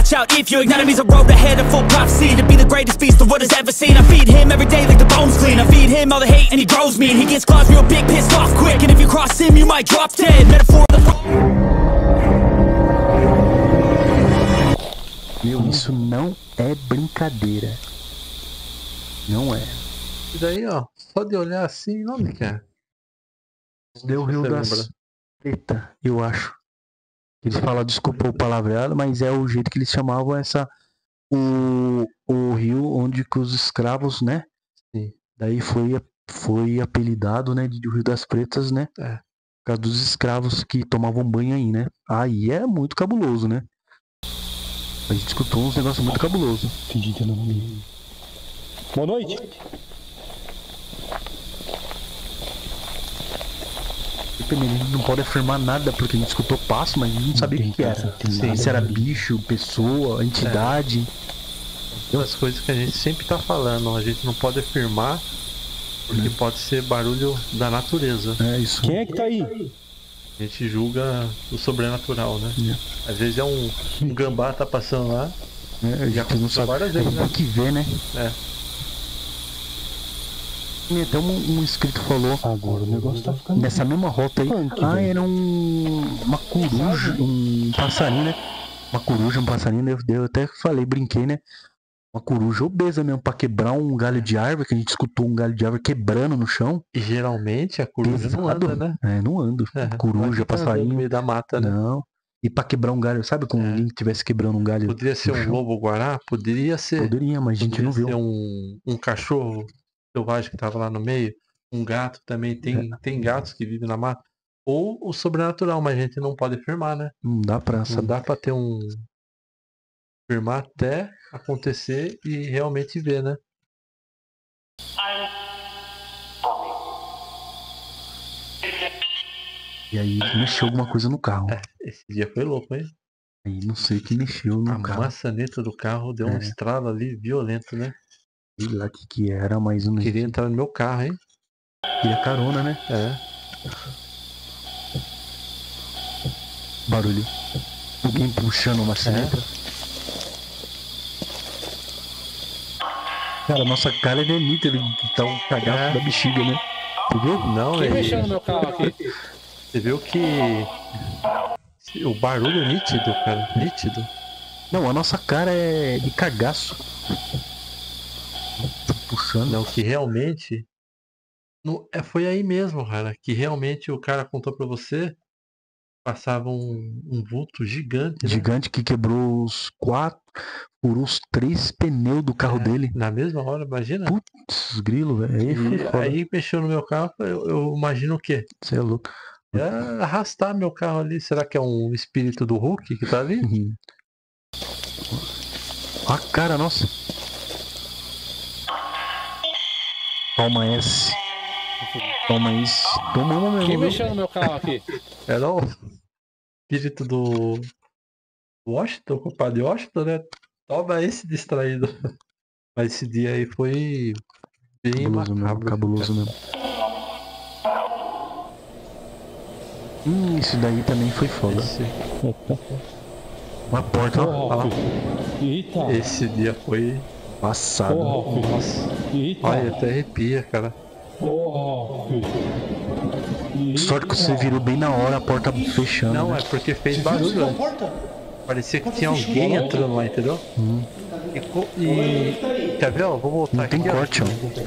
watch out if you ignite him. He's a road ahead of full prophecy, to be the greatest beast the world has ever seen. I feed him every day like the bones clean. I feed him all the hate and he grows me, and he gets claws real big, pissed off quick. And if you cross him, you might drop dead. Metaphor of the... Meu, isso não é brincadeira. Não é. E daí, ó, só de olhar assim, não me quer. Deu o Rio das Pretas, eu acho. Eles falam, desculpa o palavreado, mas é o jeito que eles chamavam o rio onde que os escravos, né? Sim. Daí foi apelidado, né, de Rio das Pretas, né? É. Por causa dos escravos que tomavam banho aí, né? Aí é muito cabuloso, né? A gente escutou uns negócios muito cabulosos. Boa noite. Ele não pode afirmar nada porque a gente escutou passo, mas a gente não sabia o que era. Se era bicho, pessoa, entidade. As coisas que a gente sempre tá falando, a gente não pode afirmar porque pode ser barulho da natureza. É isso. Quem é que tá aí? A gente julga o sobrenatural, né? Às vezes é um gambá tá passando lá. A Já gente não sabe. várias vezes, né? Tem que ver, né? É. Até um inscrito falou. Agora o negócio tá ficando... Nessa mesma rota aí. Era uma coruja, um passarinho, né? Uma coruja, um passarinho. Eu até falei, brinquei, né? Uma coruja obesa mesmo, pra quebrar um galho de árvore, que a gente escutou um galho de árvore quebrando no chão. E geralmente a coruja não anda, né? É, não anda. Coruja, passarinho. No meio da mata, né? Não. E pra quebrar um galho, sabe como alguém estivesse quebrando um galho? Poderia ser um lobo-guará? Poderia ser. Poderia, mas a gente não viu. Poderia ser um cachorro selvagem que tava lá no meio. Um gato também. Tem gatos que vivem na mata. Ou o sobrenatural, mas a gente não pode afirmar, né? Não dá pra saber. Não dá pra ter afirmar até acontecer e realmente ver, né? E aí mexeu alguma coisa no carro. Esse dia foi louco, hein? Aí não sei o que mexeu no carro. A maçaneta do carro deu um estralo ali violento, né? Sei lá o que era, mas não queria entrar no meu carro, hein? Queria carona, né? Barulho. Alguém puxando uma maçaneta. Cara, nossa cara é nítido, ele tá um cagaço da bexiga, né? Tu viu? Não, Quem mexeu no meu carro aqui? Você viu que o barulho é nítido, cara. Nítido. Não, a nossa cara é de cagaço. Puxando. Não, que realmente foi aí mesmo, cara. Que realmente o cara contou pra você. Passava um vulto gigante, né? Gigante que quebrou furou os 3 pneus do carro dele. Na mesma hora, imagina? Putz, grilo, velho. Aí mexeu no meu carro, eu imagino o quê? Você é louco. É arrastar meu carro ali. Será que é um espírito do Hulk que tá ali? A cara, nossa. Toma S. Toma isso. Toma uma mesmo. Quem mexeu no meu carro aqui? Era o espírito do Washington, compadre Washington, né? Toma esse distraído. Mas esse dia aí foi bem cabuloso macabro. Cabuloso mesmo. Isso daí também foi foda. Uma porta, ó. Eita. Esse dia foi passado. Nossa. Olha, até arrepia, cara. Sorte que você virou bem na hora, a porta fechando. Não, né? é porque fez barulho antes. Parecia que tinha alguém entrando lá, entendeu? E quer ver, ó? Vou voltar aqui. Tem corte,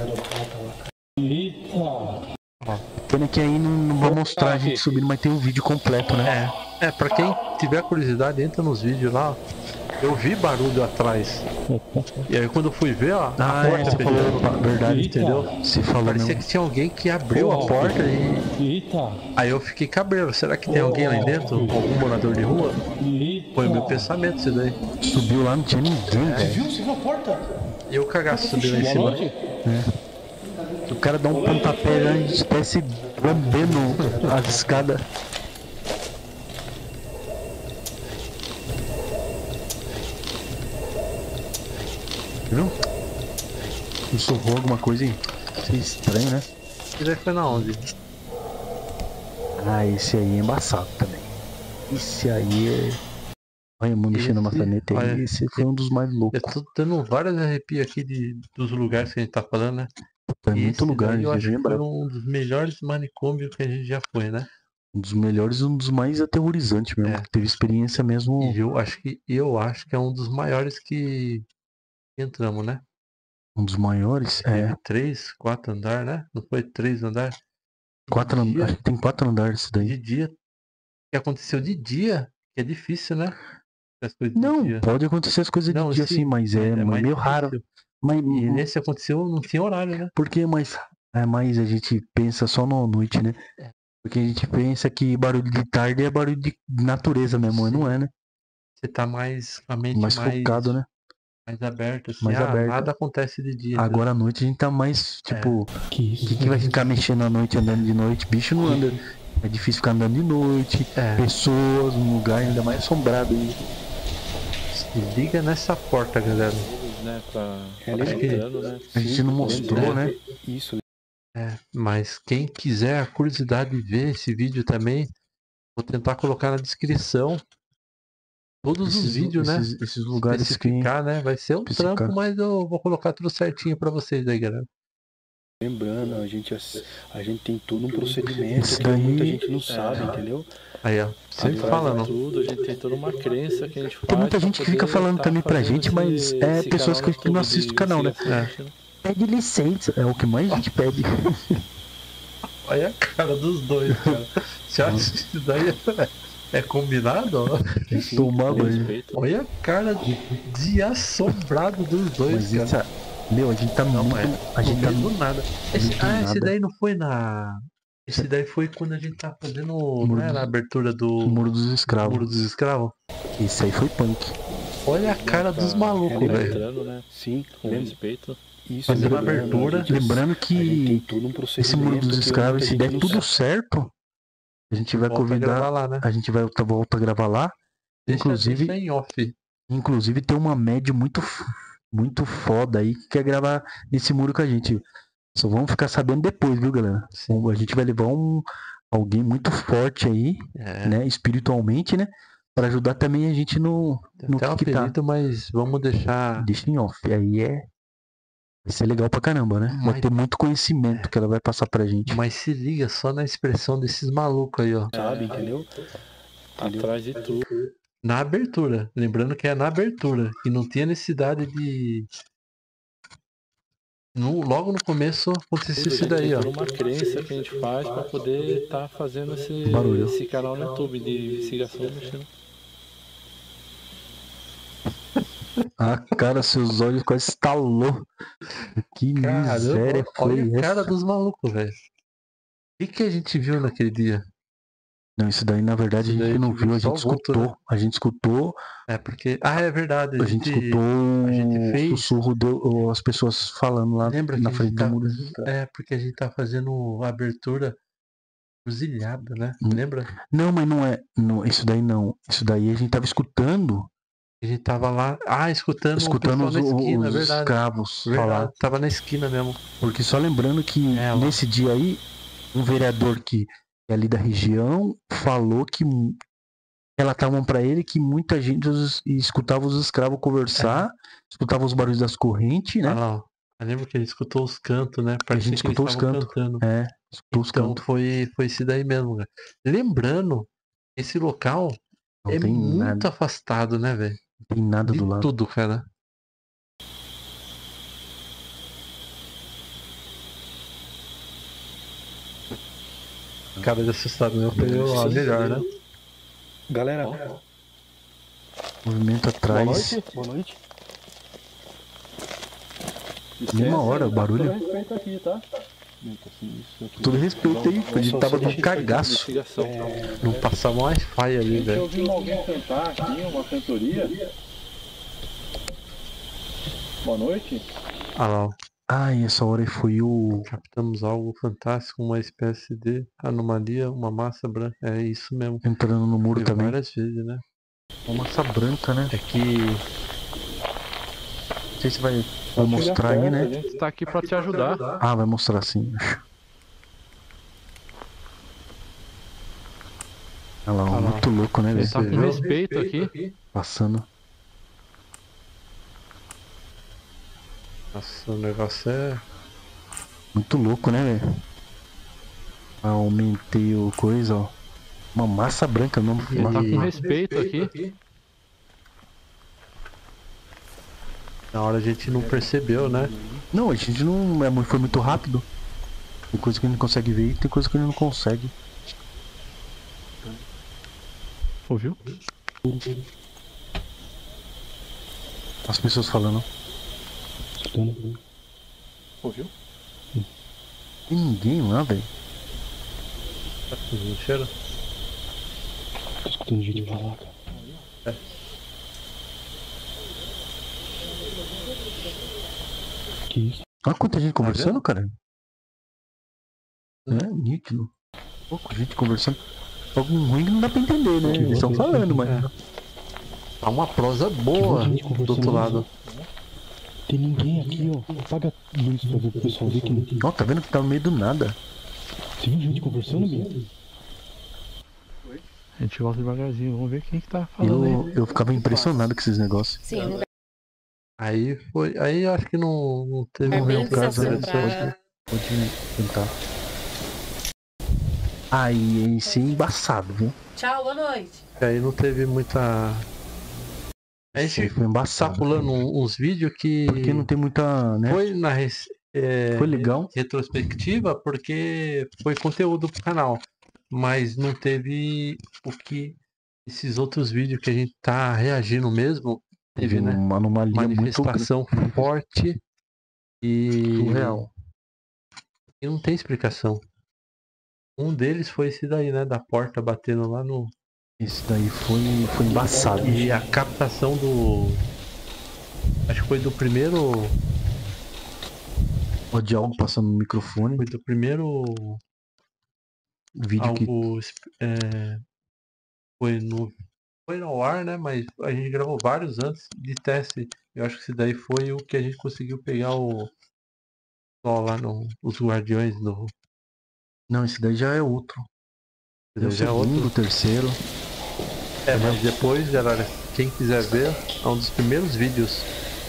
ó. Pena que aí não vai mostrar a gente subindo, mas tem um vídeo completo, né? Pra quem tiver curiosidade, entra nos vídeos lá. Eu vi barulho atrás. E aí quando eu fui ver, ó, a porta você falou verdade, entendeu? Você falou Parecia mesmo. que tinha alguém que abriu a porta e... Aí eu fiquei cabreiro. Será que tem alguém lá dentro? Algum morador de rua? Foi o meu pensamento isso daí. Subiu lá, não tinha ninguém, velho. Você viu a porta? E o cagaço subiu lá em cima. O cara dá um pontapé, a gente parece lambendo as escadas. Viu? Sussurrou alguma coisa aí. Isso é estranho, né? Esse daí foi na onde? Ah, esse aí é embaçado também. Esse aí é... Olha, mano, mexendo na Esse- maçaneta olha, aí. Esse foi um dos mais Eu loucos. tô dando vários arrepios aqui dos lugares que a gente tá falando, né? Tem E muito esse lugar, daí eu já acho que lembra? foi um dos melhores manicômios que a gente já foi, né? Um dos melhores e um dos mais aterrorizantes mesmo. É. Que teve experiência mesmo. E eu acho que é um dos maiores que entramos, né? Um dos maiores. Teve É. 3, 4 andares, né? Não foi 3 andares? Acho que tem 4 andares isso daí. De dia. O que aconteceu de dia, que é difícil, né? As coisas de Não, dia. pode acontecer as coisas Não, de dia sim, assim, mas é mais meio raro. difícil. Mas, E nesse aconteceu, não tinha horário, né? porque mais, mais a gente pensa só na noite, né? É. Porque a gente pensa que barulho de tarde é barulho de natureza mesmo, mas não Sim. é, né? Você tá mais com a mente Mais focado, né? mais aberta, assim. Mais aberto. Nada acontece de dia. Agora à noite a gente tá mais, tipo, Que isso? quem que vai ficar mexendo à noite, andando de noite? Bicho não anda. É difícil ficar andando de noite. É. Pessoas, um lugar ainda mais assombrado aí. Se liga nessa porta, galera. Né, pra Acho que entrando, né? A gente não mostrou, né? Isso. Mas quem quiser a curiosidade de ver esse vídeo também, vou tentar colocar na descrição todos os vídeos, né? Esses lugares que. Especificar, né? Vai ser um especificar. trampo, mas eu vou colocar tudo certinho pra vocês aí, galera. Lembrando, a gente tem todo um procedimento Isso que daí- muita gente não sabe, entendeu? Aí, ó. Sempre Atrás falando. de tudo, a gente tem toda uma crença que a gente faz. Tem muita pra gente que fica poder falando tá também pra fazendo gente, mas é pessoas canal que não no assistem o YouTube canal, né? de investigação, né? Pede licença, é o que mais a gente pede. Olha a cara dos dois, cara. Você acha que isso daí é combinado? Ó? Tomar banho. Respeito. Olha a cara de assombrado dos dois, Mas cara. meu, a gente tá muito. A gente tá do nada. Esse nada. daí não foi na. Esse daí foi quando a gente tá fazendo. Não Muro era a abertura do no Muro dos Muro Escravos. dos Escravos? Isso aí foi punk. Olha a cara dos malucos, Tá velho. entrando, né? Sim, Com respeito. isso. Fazendo lembrando, abertura. a gente Lembrando tem que todo um esse procedimento Muro dos que Escravos, muita se gente der não tudo sabe. certo, a gente vai Volta a convidar. gravar lá, né? A gente vai voltar a gravar lá. Inclusive, Deixa em off. Inclusive tem uma média muito foda aí que quer gravar nesse muro com a gente. Só vamos ficar sabendo depois, viu, galera? A gente vai levar alguém muito forte aí, É. né? Espiritualmente, né? Pra ajudar também a gente no Até o que tá. apelido, mas vamos deixar. Deixa em off. Aí vai ser legal pra caramba, né? Vai Mas- ter muito conhecimento que ela vai passar pra gente. Mas se liga só na expressão desses malucos aí, ó. Sabe, entendeu? Atrás de tudo. Na abertura. Lembrando que é na abertura. Que não tinha necessidade de. Logo no começo aconteceu isso daí, Tem ó. toda uma crença que a gente faz pra poder estar fazendo Barulho. esse canal no YouTube de investigação mexendo. Ah, cara, seus olhos quase estalou. Que miséria Caramba, foi olha a cara essa? dos malucos, velho. O que a gente viu naquele dia? Não, isso daí na verdade Isso a daí gente não a gente viu, a só gente voltou, escutou. A gente escutou. É porque. Ah, é verdade. A gente escutou a gente o fez- sussurro as pessoas falando lá Lembra na que a frente gente do tá- muro. É, porque a gente tá fazendo a abertura cruzilhada, né? Lembra? Não, mas não é. Não, isso daí não. Isso daí a gente tava escutando. A gente tava lá. Ah, escutando o Escutando pessoal na esquina, os verdade. escravos Verdade, falar. tava na esquina mesmo. Porque só lembrando que É, lá. nesse dia aí, um vereador que é ali da região falou que relatavam pra ele que muita gente escutava os escravos conversar, escutava os barulhos das correntes, né? Ah lá, ó. Eu lembro que a gente escutou os cantos, né? A gente Parecia que eles escutou os estavam cantos. cantando. É, escutou os Então cantos. foi esse daí mesmo, cara. Lembrando, esse local Não é tem muito nada, afastado, né, velho? não tem nada De do lado. tudo, cara. Cara de assustado mesmo foi a melhor, né? Galera, Movimento boa atrás. noite. Boa noite. Mesma hora, o barulho. Respeito aqui, tá? Todo respeito aí, a gente tava com cagaço. Investigação. Não passava um Wi-Fi ali, Eu velho. ouvi alguém cantar aqui, uma cantoria. Boa noite. Ah lá, ó. Ai, essa hora foi o. Captamos algo fantástico, uma espécie de anomalia, uma massa branca. É isso mesmo. Entrando no muro Foi também. várias vezes, né? Uma massa branca, né? É que Não sei se vai mostrar aí, A né? gente tá aqui pra te ajudar. Ah, vai mostrar sim. Olha lá, Olha lá. muito louco, né, Ele velho? tá com respeito aqui. Passando. Nossa, o negócio é. Muito louco, né, velho? Aumentei o coisa, ó. Uma massa branca mesmo. Ele tá com respeito aqui. Na hora a gente não percebeu, né? Não, a gente não. Foi muito rápido. Tem coisa que a gente não consegue ver e tem coisa que a gente não consegue. Ouviu? As pessoas falando. Ouviu? Tem ninguém lá, velho. Tá sentindo cheiro? Tô escutando gente falar, cara. Que isso? Olha quanta gente conversando, cara. É, nítido. Pouco gente conversando. Algo ruim que não dá pra entender, né? Eles estão falando, mas. Tá uma prosa boa gente do conversando outro lado. Tem ninguém aqui, ó. Apaga a luz pra ver o pessoal ver que não tem. Ó, tá vendo que tá no meio do nada. Você viu gente conversando, Bia? A gente volta devagarzinho, vamos ver quem que tá falando aí. Eu ficava impressionado com esses negócios. Sim, não dá Aí foi. Aí acho que não teve bem nenhum caso sensação interessante. pra... Pode tentar. Aí, esse é embaçado, viu? Tchau, boa noite. Aí não teve muita. A Esse aí gente foi tá embaçado. pulando uns vídeos que. Porque não tem muita, né? Foi na Foi legal. retrospectiva porque foi conteúdo pro canal. Mas não teve o que esses outros vídeos que a gente tá reagindo mesmo. Teve, né? Uma anomalia muito Manifestação forte e surreal. e não tem explicação. Um deles foi esse daí, né? Da porta batendo lá no. Esse daí foi embaçado. E a captação do. Acho que foi do primeiro. Ó, de algo passando no microfone. Foi do primeiro Vídeo que. algo. Foi no ar, né? Mas a gente gravou vários antes de teste. Eu acho que esse daí foi o que a gente conseguiu pegar o. Só lá no. Os guardiões do. Não, esse daí já é outro. É o Já é segundo, outro. o terceiro. É, mas depois, galera, quem quiser ver, é um dos primeiros vídeos.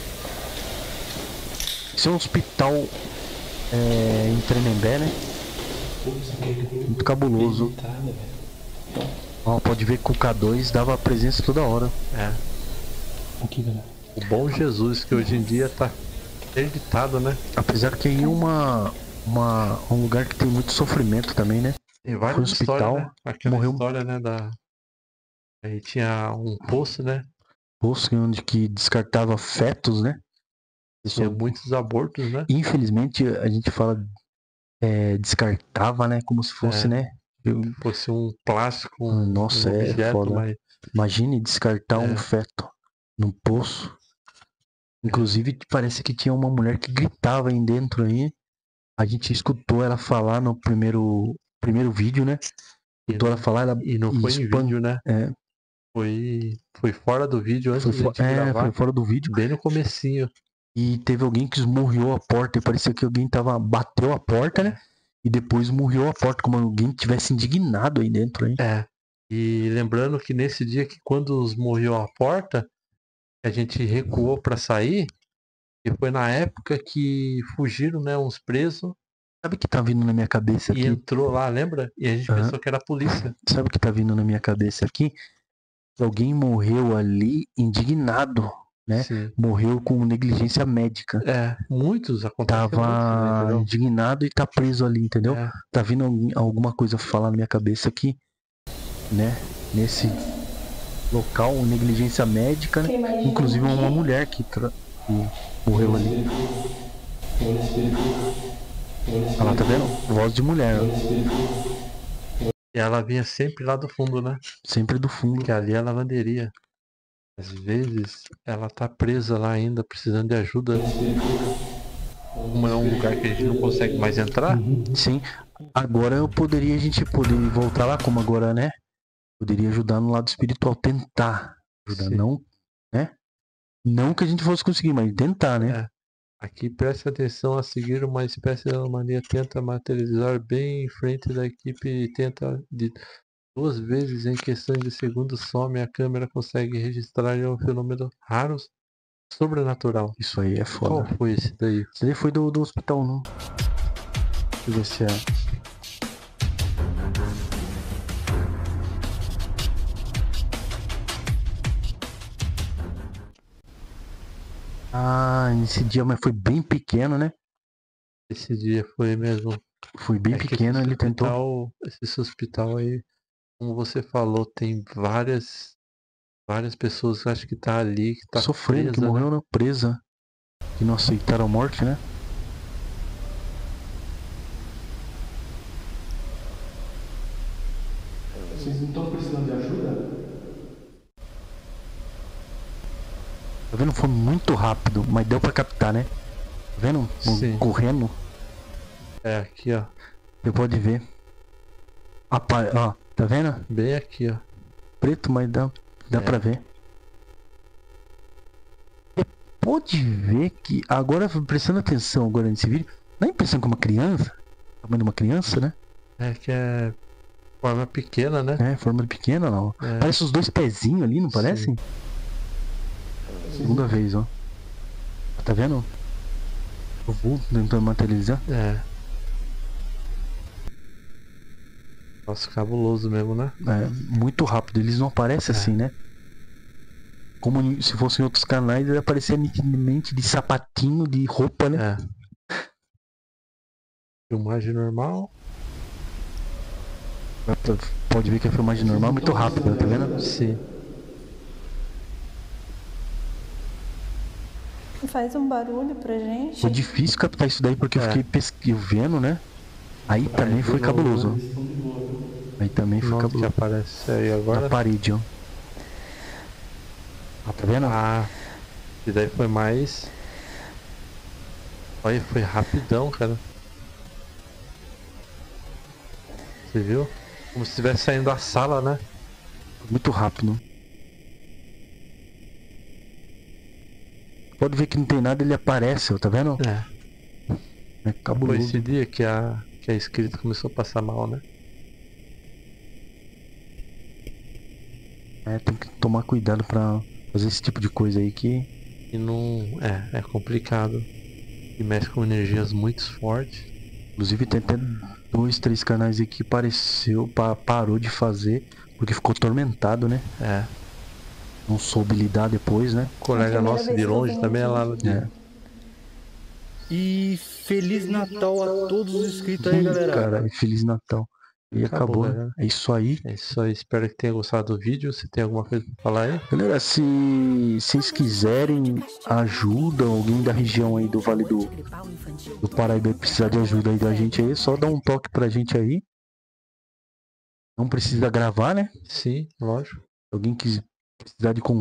Esse é um hospital em Tremembé, né? Muito cabuloso. Ó, pode ver que o K2 dava presença toda hora. É. Aqui, galera. O bom Jesus, que hoje em dia tá editado, né? Apesar que aí é um lugar que tem muito sofrimento também, né? Tem Foi um várias histórias, hospital, né? Aquela morreu- história, né, da... Aí tinha um poço, né? Poço onde que descartava fetos, né? Tinha Pessoal, muitos abortos, né? infelizmente a gente fala descartava, né? Como se fosse, É. né? Fosse um plástico, Nossa, um é objeto, foda. mas... Imagine descartar um É. feto num poço. Inclusive parece que tinha uma mulher que gritava aí dentro aí. A gente escutou ela falar no primeiro vídeo, né? Escutou ela falar, ela E não foi em espan- vídeo, né? É, Foi fora do vídeo antes foi, de a gente foi gravar. fora do vídeo. Bem no comecinho. E teve alguém que esmurriou a porta. E parecia que alguém bateu a porta, né? E depois murriou a porta, como alguém tivesse indignado aí dentro, hein? É. E lembrando que nesse dia que quando morreu a porta, a gente recuou pra sair, e foi na época que fugiram, né, uns presos, Sabe o que tá vindo na minha cabeça e aqui? entrou lá, lembra? E a gente Aham. pensou que era a polícia. Sabe o que tá vindo na minha cabeça aqui? Alguém morreu ali indignado, né? Sim. Morreu com negligência médica. É, muitos acontecem muitos, né, Tava entendeu? indignado e tá preso ali, entendeu? É, Tá vindo alguma coisa falar na minha cabeça aqui, né? Nesse local, negligência médica, né? Inclusive uma mulher que morreu ali. Olha lá, tá vendo? Voz de mulher, ó. e ela vinha sempre lá do fundo, né? Sempre do fundo. Que ali é a lavanderia. Às vezes ela tá presa lá ainda, precisando de ajuda. Como é um lugar que a gente não consegue mais entrar, Sim. Agora a gente poder voltar lá, como agora, né? Poderia ajudar no lado espiritual, tentar ajudar, Sim. não, né? Não que a gente fosse conseguir, mas tentar, né? É. Aqui preste atenção a seguir uma espécie de anomalia, tenta materializar bem em frente da equipe e tenta 2 vezes em questão de segundos some, a câmera consegue registrar um fenômeno raro sobrenatural. Isso aí é Qual foda. foi esse daí? Esse daí foi do hospital, não? Deixa eu ver se é. Ah, esse dia, mas foi bem pequeno, né? Esse dia foi mesmo. Foi bem pequeno, ele tentou. Esse hospital aí, como você falou, tem várias pessoas que acho que tá ali, que tá Sofrendo, presa, que morreu né? na presa. Que não aceitaram a morte, né? Vocês não estão precisando de ajuda? Tá vendo? Foi muito rápido, mas deu pra captar, né? Tá vendo? Sim. Correndo. É, aqui, ó. Você pode ver. Ó, tá vendo? Bem aqui, ó. Preto, mas dá pra ver. Você pode ver que, agora prestando atenção agora nesse vídeo, dá a impressão que é uma criança, tamanho de uma criança, né? É que é forma pequena, né? É, forma pequena, não. É. Parece os dois pezinhos ali, não parece? Sim. Segunda vez, ó. Tá vendo? O vulto tentando materializar. É. Nossa, cabuloso mesmo, né? É, muito rápido, eles não aparecem assim, né? Como se fossem outros canais, ele aparecia nitidamente de sapatinho, de roupa, né? É. Filmagem normal. Pode ver que a filmagem normal é muito rápida, tá vendo? Sim. Faz um barulho pra gente. Foi difícil captar isso daí porque eu fiquei vendo, né? Aí também foi cabuloso. Aí também foi Que cabuloso. aparece aí agora. Na parede, ó. Ah, tá vendo? Ah, e daí foi mais. Olha, foi rapidão, cara. Você viu? Como se estivesse saindo da sala, né? Muito rápido. Pode ver que não tem nada, ele aparece, ó, tá vendo? É. É Foi cabuloso. esse dia que a escrita começou a passar mal, né? É, tem que tomar cuidado pra fazer esse tipo de coisa aí que... E não. É complicado. E mexe com energias muito fortes. Inclusive tem até 2, 3 canais aí que parou de fazer porque ficou atormentado, né? É. Não soube lidar depois, né? O colega nosso de longe também é lá de. É. E Feliz Natal a todos os inscritos aí, galera. Cara, Feliz Natal. E acabou, né? galera. É isso aí. É isso aí, espero que tenha gostado do vídeo. Você tem alguma coisa pra falar aí? Galera, se vocês quiserem ajuda, alguém da região aí do Vale do Paraíba precisar de ajuda aí da gente aí, é só dá um toque pra gente aí. Não precisa gravar, né? Sim, lógico. Alguém que precisar de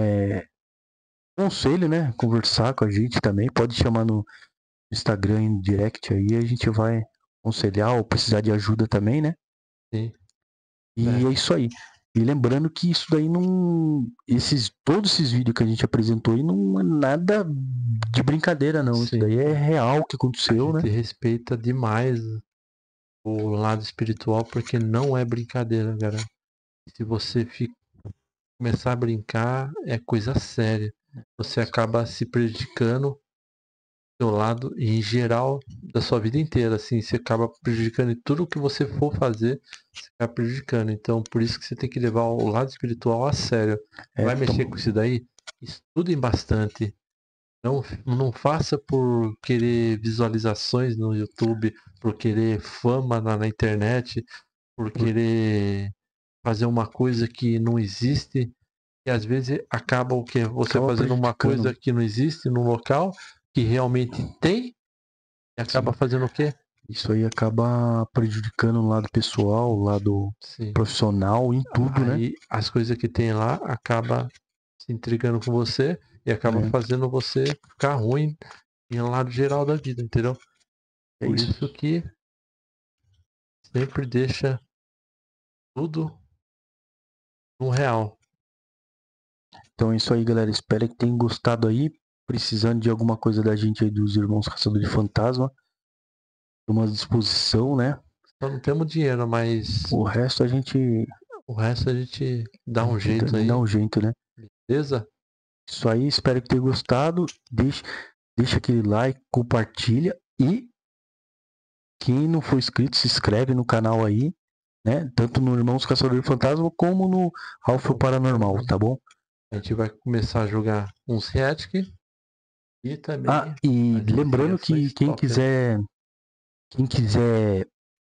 conselho, né? Conversar com a gente também, pode chamar no Instagram em direct aí, a gente vai aconselhar ou precisar de ajuda também, né? Sim. E é isso aí. E lembrando que isso daí não. Todos esses vídeos que a gente apresentou aí não é nada de brincadeira, não. Sim. Isso daí é real que aconteceu, A gente né? respeita demais o lado espiritual, porque não é brincadeira, galera. Se você começar a brincar, é coisa séria. Você acaba se prejudicando do seu lado e em geral da sua vida inteira, assim, você acaba prejudicando em tudo que você for fazer, você acaba prejudicando. Então, por isso que você tem que levar o lado espiritual a sério. Vai mexer com isso daí? Estudem bastante. Não faça por querer visualizações no YouTube, por querer fama na internet, por querer fazer uma coisa que não existe. E às vezes acaba o que? Você Acaba fazendo uma prejudicando. coisa que não existe num local que realmente tem e acaba fazendo o quê? Isso aí acaba prejudicando o lado pessoal, o lado Sim. profissional, em tudo, né? Aí as coisas que tem lá acaba se intrigando com você e acaba fazendo você ficar ruim em um lado geral da vida, entendeu? É Por isso. isso que sempre deixa tudo no real. Então é isso aí, galera. Espero que tenham gostado aí. Precisando de alguma coisa da gente aí, dos Irmãos Caçadores de Fantasma, estamos à disposição, né? Só não temos dinheiro, mas O resto a gente o resto a gente dá um jeito aí. dá um jeito, né? Beleza? Isso aí, espero que tenha gostado. Deixa aquele like, compartilha e quem não for inscrito, se inscreve no canal aí, né? Tanto no Irmãos Caçador de Fantasma como no Ralph o Paranormal, tá bom? A gente vai começar a jogar uns Heretic e também. Ah, e as lembrando que desafiações quem quiser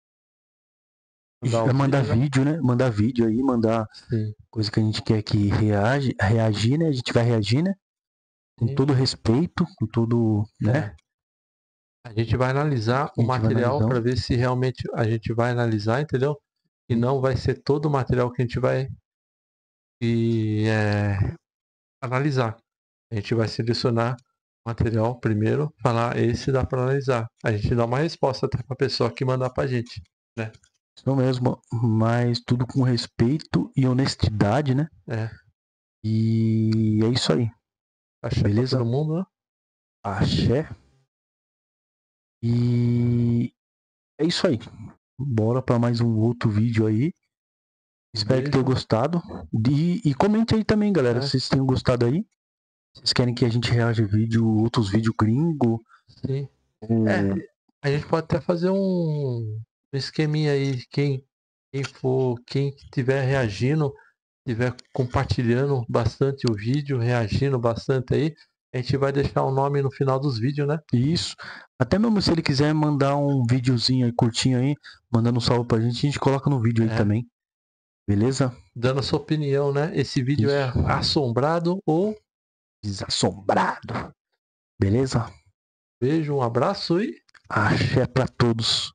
mandar né? vídeo, né? Mandar vídeo aí, mandar Sim. coisa que a gente quer que reagir, né? A gente vai reagir, né? Com Sim. todo respeito, com todo, né? A gente vai analisar o material para ver se realmente a gente vai analisar, entendeu? E não vai ser todo o material que a gente vai analisar. A gente vai selecionar o material primeiro, falar esse dá para analisar. A gente dá uma resposta até para a pessoa que mandar para a gente, né? Isso mesmo, mas tudo com respeito e honestidade, né? É. E é isso aí. Axé beleza? Pra todo mundo, né? Axé. E é isso aí. Bora para mais um outro vídeo aí. Espero que tenham gostado. E comente aí também, galera. Se vocês tenham gostado aí. Vocês querem que a gente reaja outros vídeos gringo? Sim. A gente pode até fazer um esqueminha aí. Quem estiver reagindo, estiver compartilhando bastante o vídeo, reagindo bastante aí, a gente vai deixar o nome no final dos vídeos, né? Isso. Até mesmo se ele quiser mandar um videozinho aí, curtinho aí, mandando um salve pra gente, a gente coloca no vídeo aí também. Beleza? Dando a sua opinião, né? Esse vídeo é assombrado ou desassombrado. Beleza? Beijo, um abraço e axé pra todos.